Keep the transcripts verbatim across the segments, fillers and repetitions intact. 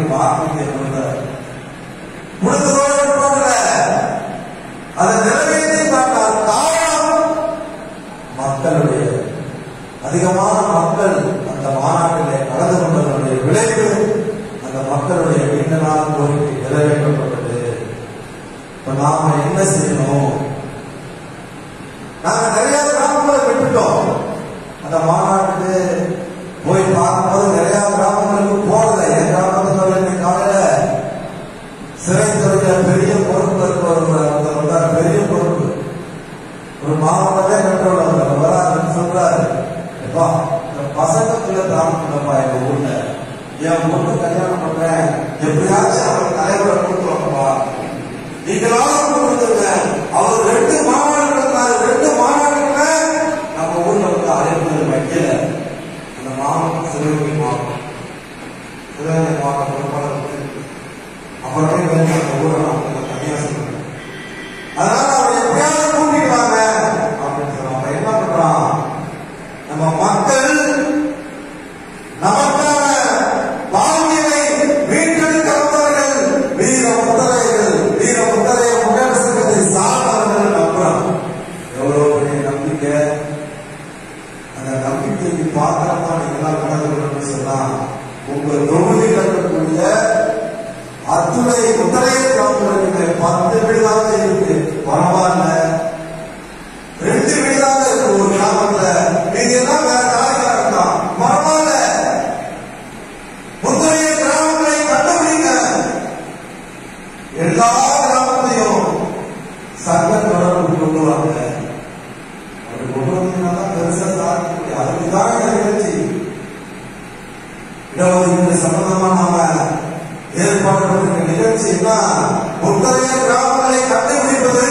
வார்த்தையை முடிந்ததோடு போகல, அதை நிறைவேற்றி காட்டார். காரணம் மக்களுடைய அதிகமான மக்கள் அந்த மாநாட்டிலே கலந்து கொண்டதனுடைய விளைவு அந்த மக்களுடைய நீண்ட நாள் கோரிக்கை நிறைவேற்றப்பட்டது. இப்ப நாம என்ன செய்யணும்? நாங்க நிறைய கிராமங்களை விட்டுட்டோம். அந்த மாநாட்டுக்கு போய் பார்க்கும்போது நிறைய கிராமங்களுக்கு போகல. என் கிராமத்துல காலையில சிறைத்துறையில பெரிய பொறுப்பு இருக்கிறவர், பெரிய பொறுப்பு, ஒரு மாவட்டமே கட்டுறவர் வராதுன்னு சொல்றாரு. பசங்கத்துல கிராமத்துலப்பா எங்க ஊர்ல என் ஊருக்கு கல்யாணம் பண்றேன், எப்படியாச்சும் அவர் தலைவரை கொடுத்துருவாங்கப்பா, நீங்களாலும் கொடுத்துருங்க. அவர் ரெண்டு மாநாடு ரெண்டு மாநாட்டுல நம்ம ஊர்ல வந்து அழைப்பு வைக்கல. இந்த மாவட்டம் சிவகங்கை மாவட்டம், சிவகங்கை மாவட்டம் அப்புறமே அந்த ஊரை நான் தனியா சொல்றேன். அதனால அவர் எப்படியாவது கூட்டிடுவாங்க அப்படின்னு சொல்லுவாங்க. என்ன பண்றான்? நம்ம மக்கள் நமக்கான வாழ்வியலை மீட்டெடுக்க வந்தவர்கள், வீர முத்தரையர்கள், வீர முத்தரைய முகேசத்தை சார்ந்தவர்கள் நம்புறாங்க. எவ்வளவு பெரிய நம்பிக்கை! அந்த நம்பிக்கைக்கு பாத்திரமா நீங்களாம் நடந்து சொன்னா உங்க தொகுதியில் இருக்கக்கூடிய அத்துணை முத்தரைய கிராமங்களுக்கு பத்து வீடுதாக இருக்கு, பரவாயில்ல. ரெண்டு வீடுதாக இருக்கு ஒரு கிராமத்துல, நீங்க எல்லாம் வேற நாளைக்கா இருக்கலாம், பரவாயில்ல. முத்தரைய கிராமங்களை கண்டுபிடிங்க. எல்லா கிராமத்தையும் சங்க தொடர்பு கொண்டு வாங்க. அப்படி கொண்டு வந்தீங்கன்னா பெருசா சாதிக்க முடியும். அதுக்குதான் நிகழ்ச்சி. இடஒதுக்கீடு சம்பந்தமா நாம ஏற்பாடு பண்ணிருக்க நிகழ்ச்சின்னா முத்தரைய கிராமங்களை கண்டுபிடிப்பது.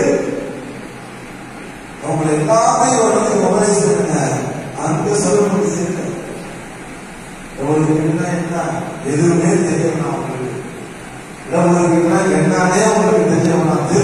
அவங்களை எல்லாத்தையும் ஒரு மொபைல் செய்யுங்க, அங்கு சொல்லுங்க செய்யுங்க. இடஒதுக்கீடுனா என்ன எதுவுமே தெரியணும் அவங்களுக்கு. இடஒதுக்கீடுனா என்னன்னே அவங்களுக்கு தெரியணும்.